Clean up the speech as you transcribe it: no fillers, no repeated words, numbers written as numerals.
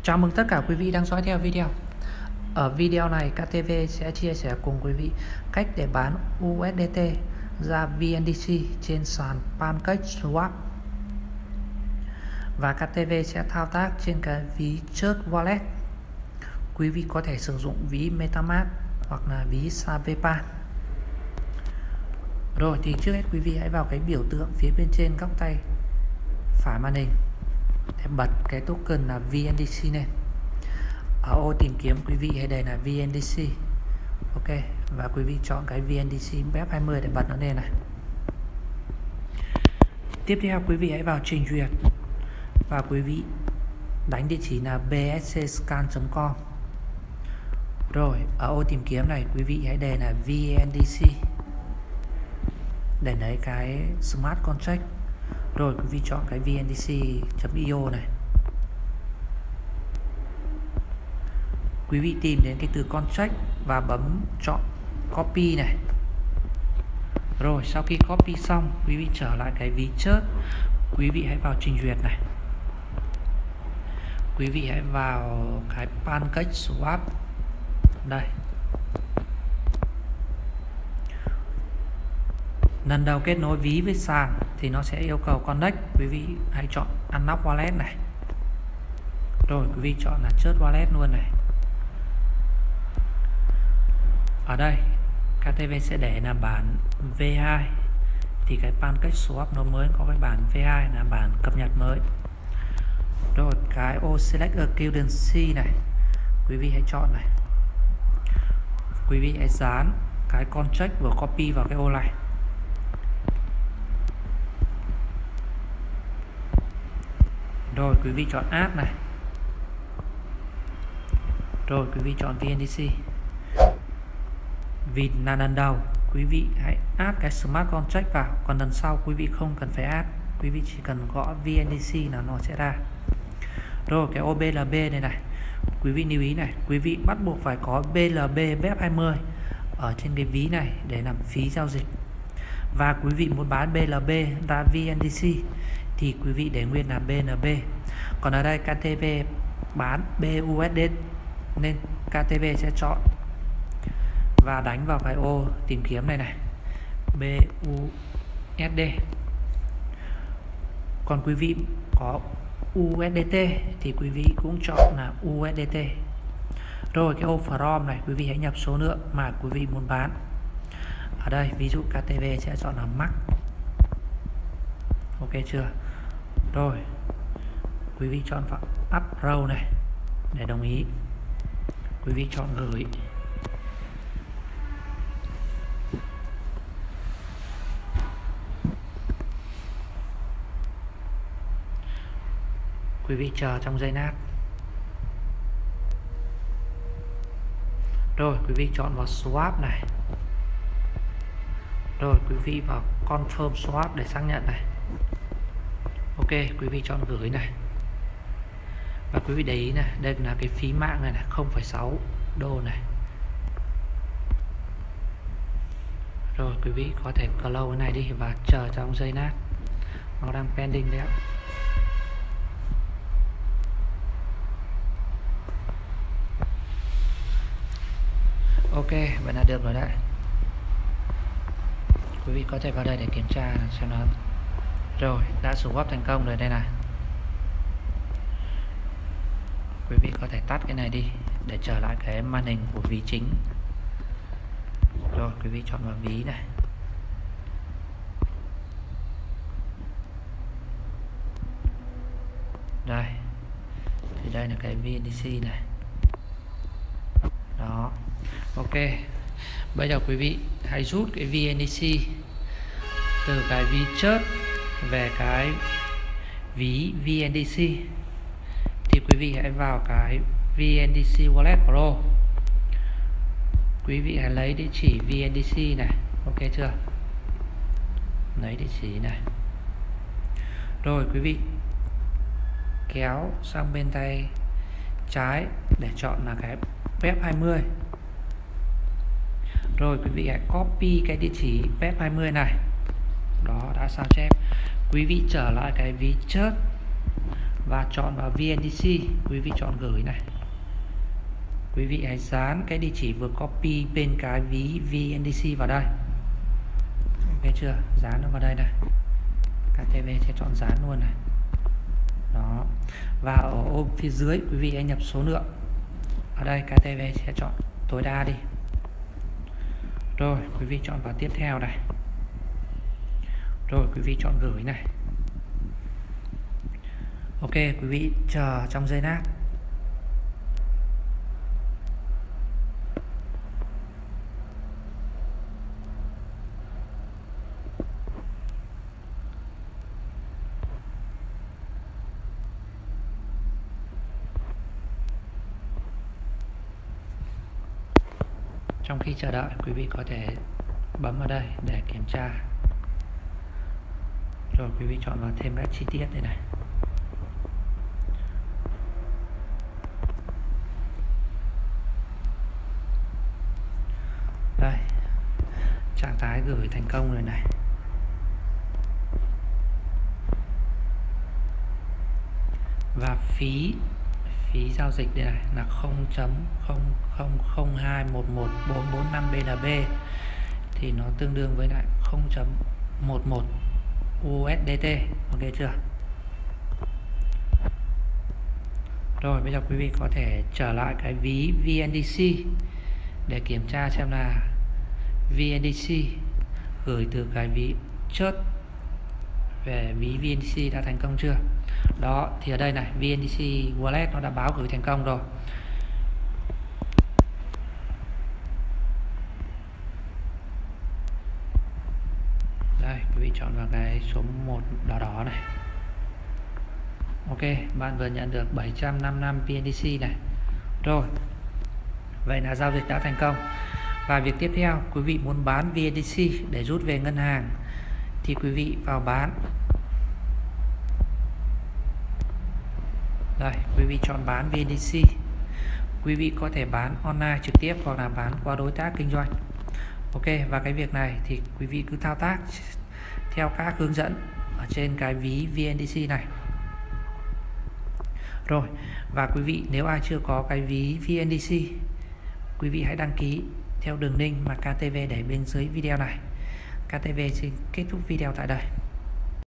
Chào mừng tất cả quý vị đang dõi theo video. Ở video này, KTV sẽ chia sẻ cùng quý vị cách để bán USDT ra VNDC trên sàn PancakeSwap. Và KTV sẽ thao tác trên cái ví Trust Wallet. Quý vị có thể sử dụng ví MetaMask hoặc là ví SavePan. Rồi thì trước hết quý vị hãy vào cái biểu tượng phía bên trên góc tay phải màn hình để bật cái token là VNDC lên. Ở ô tìm kiếm quý vị hãy đề là VNDC. Ok, và quý vị chọn cái VNDC BEP20 để bật nó lên này. Tiếp theo quý vị hãy vào trình duyệt và quý vị đánh địa chỉ là bscscan.com. Rồi ở ô tìm kiếm này quý vị hãy đề là VNDC để lấy cái smart contract. Rồi quý vị chọn cái VNDC.io này. Quý vị tìm đến cái từ contract và bấm chọn copy này. Rồi sau khi copy xong, quý vị trở lại cái ví Trust. Quý vị hãy vào trình duyệt này. Quý vị hãy vào cái PancakeSwap đây. Lần đầu kết nối ví với sàn thì nó sẽ yêu cầu connect. Quý vị hãy chọn unlock wallet này. Rồi quý vị chọn là Trust Wallet luôn này. Ở đây KTV sẽ để là bản V2. Thì cái PancakeSwap nó mới có cái bản V2 là bản cập nhật mới. Rồi cái ô select a currency này, quý vị hãy chọn này. Quý vị hãy dán cái contract vừa copy vào cái ô này. Rồi quý vị chọn add này. Rồi quý vị chọn VNDC. Vì là lần đầu quý vị hãy add cái smart contract vào, còn lần sau quý vị không cần phải add, quý vị chỉ cần gõ VNDC là nó sẽ ra. Rồi cái ô BLB này này, quý vị lưu ý này, quý vị bắt buộc phải có BLB BEP20 ở trên cái ví này để làm phí giao dịch. Và quý vị muốn bán BLB ra VNDC thì quý vị để nguyên là BNB. Còn ở đây KTV bán BUSD nên KTV sẽ chọn và đánh vào cái ô tìm kiếm này này, BUSD. Còn quý vị có USDT thì quý vị cũng chọn là USDT. Rồi cái ô from này, quý vị hãy nhập số lượng mà quý vị muốn bán. Ở đây ví dụ KTV sẽ chọn là max. Ok chưa? Rồi quý vị chọn vào upload này để đồng ý. Quý vị chọn gửi. Quý vị chờ trong giây lát. Rồi quý vị chọn vào swap này. Rồi quý vị vào confirm swap để xác nhận này. Ok, quý vị chọn gửi này. Và quý vị để ý này, đây là cái phí mạng này này, 0,6 đô này. Rồi quý vị có thể close cái này đi và chờ trong giây lát. Nó đang pending đấy ạ. Ok, vậy là được rồi đấy. Quý vị có thể vào đây để kiểm tra xem nó. Rồi, đã swap thành công rồi đây này. Quý vị có thể tắt cái này đi để trở lại cái màn hình của ví chính. Rồi, quý vị chọn vào ví này. Đây. Thì đây là cái VNDC này. Đó. Ok. Bây giờ quý vị hãy rút cái VNDC từ cái ví Trust về cái ví VNDC. Thì quý vị hãy vào cái VNDC Wallet Pro. Quý vị hãy lấy địa chỉ VNDC này. Ok chưa? Lấy địa chỉ này. Rồi quý vị kéo sang bên tay trái để chọn là cái BEP20. Rồi quý vị hãy copy cái địa chỉ BEP20 này. Đó, đã sao chép. Quý vị trở lại cái ví Trust và chọn vào VNDC. Quý vị chọn gửi này. Quý vị hãy dán cái địa chỉ vừa copy bên cái ví VNDC vào đây. Ok chưa? Dán nó vào đây này. KTV sẽ chọn dán luôn này. Đó. Và ở ô phía dưới quý vị hãy nhập số lượng. Ở đây KTV sẽ chọn tối đa đi. Rồi quý vị chọn vào tiếp theo này. Rồi quý vị chọn gửi này. Ok, quý vị chờ trong giây lát. Trong khi chờ đợi, quý vị có thể bấm vào đây để kiểm tra. Rồi quý vị chọn vào thêm các chi tiết đây này. Đây, trạng thái gửi thành công rồi này. Và phí giao dịch đây này là 0.0002114445 BNB thì nó tương đương với lại 0.11 USDT. Ok chưa? Rồi bây giờ quý vị có thể trở lại cái ví VNDC để kiểm tra xem là VNDC gửi từ cái ví chốt về ví VNDC đã thành công chưa. Đó, thì ở đây này VNDC Wallet nó đã báo gửi thành công rồi. Đây, quý vị chọn vào cái số 1 đỏ đỏ này. Ok, bạn vừa nhận được 755 VNDC này. Rồi, vậy là giao dịch đã thành công. Và việc tiếp theo, quý vị muốn bán VNDC để rút về ngân hàng thì quý vị vào bán. Đây, quý vị chọn bán VNDC. Quý vị có thể bán online trực tiếp hoặc là bán qua đối tác kinh doanh. Ok, và cái việc này thì quý vị cứ thao tác theo các hướng dẫn ở trên cái ví VNDC này. Rồi, và quý vị nếu ai chưa có cái ví VNDC, quý vị hãy đăng ký theo đường link mà KTV để bên dưới video này. KTV xin kết thúc video tại đây.